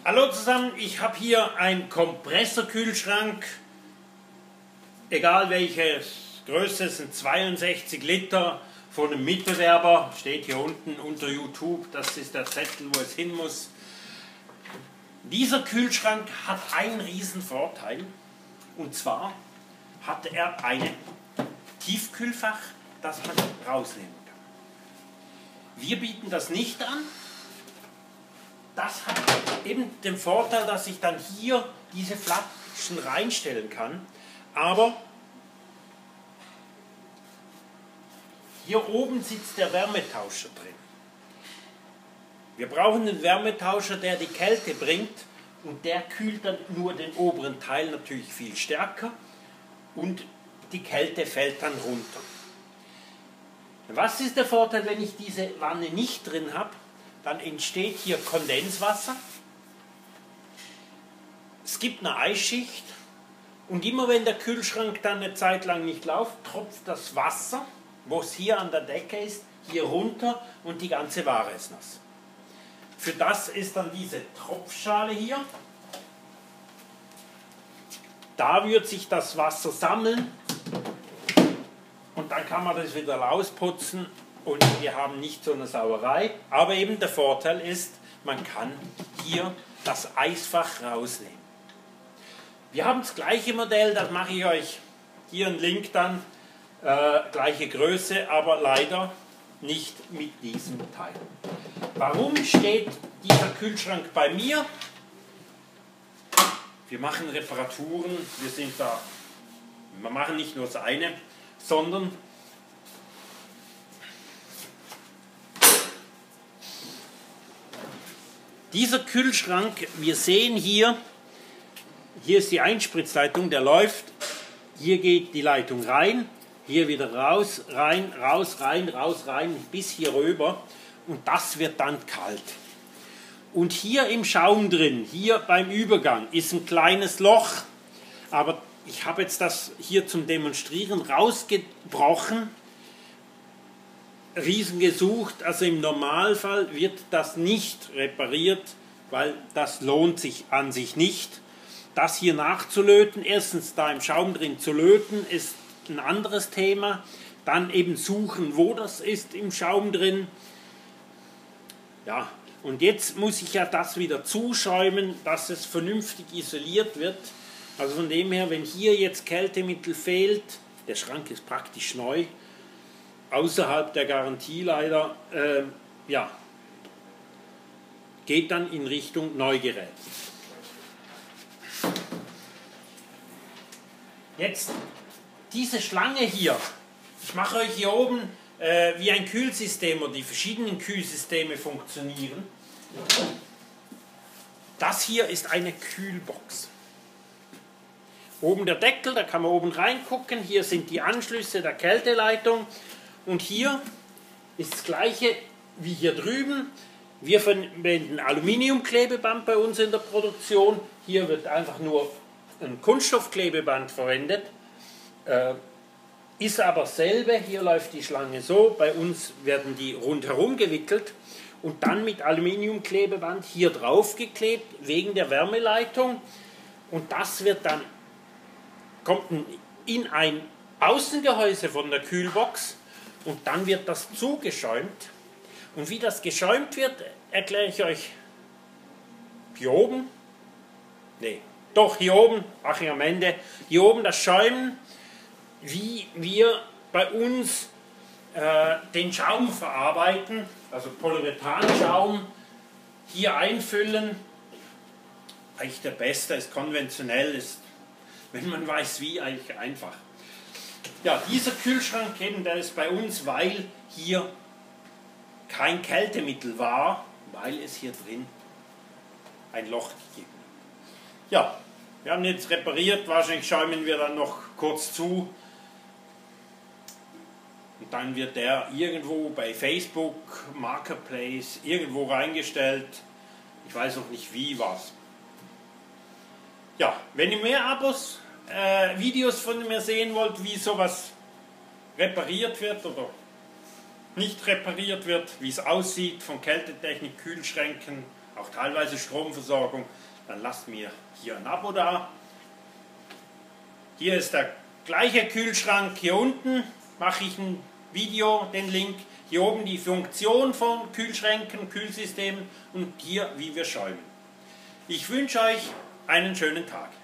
Hallo zusammen, ich habe hier einen Kompressorkühlschrank, egal welche Größe, es sind 62 Liter von einem Mitbewerber, steht hier unten unter YouTube, das ist der Zettel, wo es hin muss. Dieser Kühlschrank hat einen riesen Vorteil, und zwar hat er ein Tiefkühlfach, das man rausnehmen kann. Wir bieten das nicht an. Das hat eben den Vorteil, dass ich dann hier diese Flaschen reinstellen kann, aber hier oben sitzt der Wärmetauscher drin. Wir brauchen einen Wärmetauscher, der die Kälte bringt, und der kühlt dann nur den oberen Teil natürlich viel stärker und die Kälte fällt dann runter. Was ist der Vorteil, wenn ich diese Wanne nicht drin habe? Dann entsteht hier Kondenswasser, es gibt eine Eisschicht und immer wenn der Kühlschrank dann eine Zeit lang nicht läuft, tropft das Wasser, wo es hier an der Decke ist, hier runter und die ganze Ware ist nass. Für das ist dann diese Tropfschale hier. Da wird sich das Wasser sammeln und dann kann man das wieder rausputzen. Und wir haben nicht so eine Sauerei, aber eben der Vorteil ist, man kann hier das Eisfach rausnehmen. Wir haben das gleiche Modell, das mache ich euch hier einen Link dann, gleiche Größe, aber leider nicht mit diesem Teil. Warum steht dieser Kühlschrank bei mir? Wir machen Reparaturen, wir machen nicht nur das eine, sondern dieser Kühlschrank, wir sehen hier ist die Einspritzleitung, der läuft, hier geht die Leitung rein, hier wieder raus, rein, raus, rein, raus, rein, bis hier rüber, und das wird dann kalt. Und hier im Schaum drin, hier beim Übergang, ist ein kleines Loch, aber ich habe jetzt das hier zum Demonstrieren rausgebrochen, Riesen gesucht, also im Normalfall wird das nicht repariert, weil das lohnt sich an sich nicht. Das hier nachzulöten, erstens da im Schaum drin zu löten, ist ein anderes Thema. Dann eben suchen, wo das ist im Schaum drin. Ja, und jetzt muss ich ja das wieder zuschäumen, dass es vernünftig isoliert wird. Also von dem her, wenn hier jetzt Kältemittel fehlt, der Schrank ist praktisch neu, außerhalb der Garantie leider, ja, geht dann in Richtung Neugerät. Jetzt diese Schlange hier, ich mache euch hier oben, wie ein Kühlsystem oder die verschiedenen Kühlsysteme funktionieren. Das hier ist eine Kühlbox. Oben der Deckel, da kann man oben reingucken, hier sind die Anschlüsse der Kälteleitung. Und hier ist das gleiche wie hier drüben. Wir verwenden Aluminiumklebeband bei uns in der Produktion. Hier wird einfach nur ein Kunststoffklebeband verwendet. Ist aber dasselbe. Hier läuft die Schlange so. Bei uns werden die rundherum gewickelt und dann mit Aluminiumklebeband hier drauf geklebt wegen der Wärmeleitung. Und das wird dann, kommt in ein Außengehäuse von der Kühlbox. Und dann wird das zugeschäumt. Und wie das geschäumt wird, erkläre ich euch hier oben. Nee, doch hier oben, mache ich am Ende. Hier oben das Schäumen, wie wir bei uns den Schaum verarbeiten, also Polyurethanschaum, hier einfüllen. Eigentlich der beste, ist konventionell, ist, wenn man weiß wie, eigentlich einfach. Ja, dieser Kühlschrank eben, der ist bei uns, weil hier kein Kältemittel war, weil es hier drin ein Loch gegeben hat. Ja, wir haben jetzt repariert, wahrscheinlich schäumen wir dann noch kurz zu. Und dann wird der irgendwo bei Facebook, Marketplace, irgendwo reingestellt. Ich weiß noch nicht wie, was. Ja, wenn ihr mehr Abos, Videos von mir sehen wollt, wie sowas repariert wird oder nicht repariert wird, wie es aussieht von Kältetechnik, Kühlschränken auch teilweise Stromversorgung, dann lasst mir hier ein Abo da. Hier ist der gleiche Kühlschrank, hier unten mache ich ein Video, den Link. Hier oben die Funktion von Kühlschränken, Kühlsystemen und hier wie wir schäumen. Ich wünsche euch einen schönen Tag.